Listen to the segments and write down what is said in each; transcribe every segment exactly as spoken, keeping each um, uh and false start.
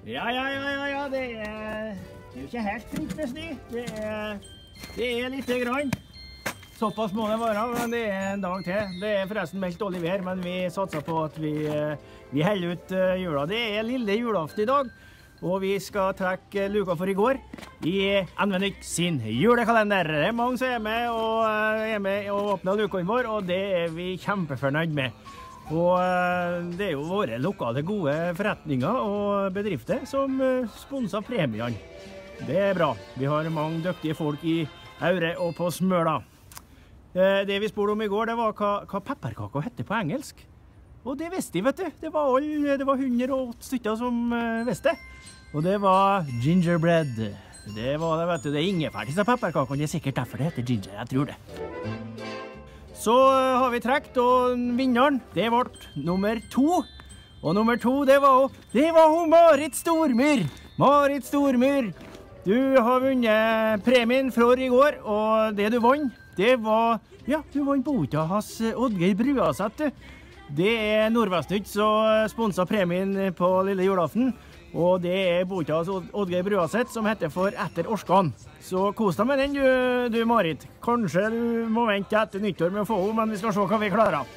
Ja, ja, ja, ja, ja, det er, det er jo ikke helt fritt med snø. Det er, det er lite grann. Såpass må det være, men det er en dag til. Det er forresten meldt dårlig vær, men vi satser på at vi, vi holder ut jula. Det er lille julaften i dag, og vi skal trekke luka for i går i N V Nytt sin julekalender. Det er mange som er med og, er med og åpner lukaen vår, og det er vi kjempefornøyd med. Og det er jo våre lokale gode forretninger og bedrifter som sponser premiene. Det er bra. Vi har mange dyktige folk i Aure og på Smøla. Det vi spurte om i går, det var hva, hva pepperkaker heter på engelsk. Og det visste de, vet du. Det var, alle, det var hundre og åtte stykker som visste. Og det var gingerbread. Det var det, vet du. Det er ingefær til pepperkakene. Det er sikkert derfor det heter ginger, jeg tror det. Så har vi trekt, og vinneren, det ble nummer to. Og nummer to, det var, det var hun Marit Stormyr. Marit Stormyr, du har vunnet premien fra i går, og det du vant, det var, ja, du vant bota hans Oddgeir Bruaseth. Det er Nordvestnytt som sponset premien på lille julaften, og det er bota hans Oddgeir Bruaseth som heter For etter Orskan. Så kos deg med den, du, du Marit. Kanskje du må vente etter nyttår med å få henne, men vi skal se hva vi klarer.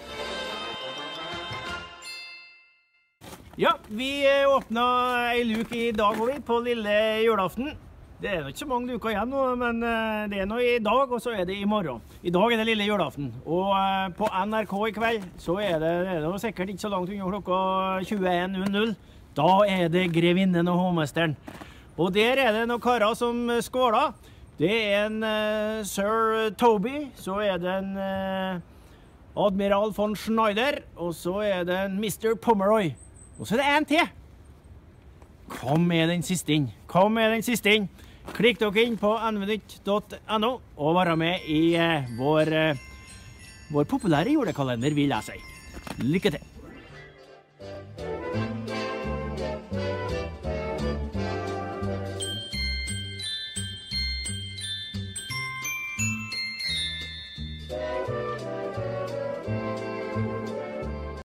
Ja, vi åpnet en luke i dag også, på lille julaften. Det er ikke så mange luker igjen nå, men det er noe i dag, og så er det i morgen. I dag er det lille julaften, og på N R K i kveld så er det, det er sikkert ikke så langt unna klokka tjueen null null. Da er det Grevinnen og Hovmesteren. Og der er det noen karer som skåler. Det er en uh, Sir Toby, så er det en uh, Admiral von Schneider, og så er det en mister Pomeroy. Og så er det en til. Kom med den siste inn. Kom med den siste inn. Klikk dere inn på n v nytt punktum n o og være med i uh, vår, uh, vår populære julekalender, vil jeg si. Lykke til!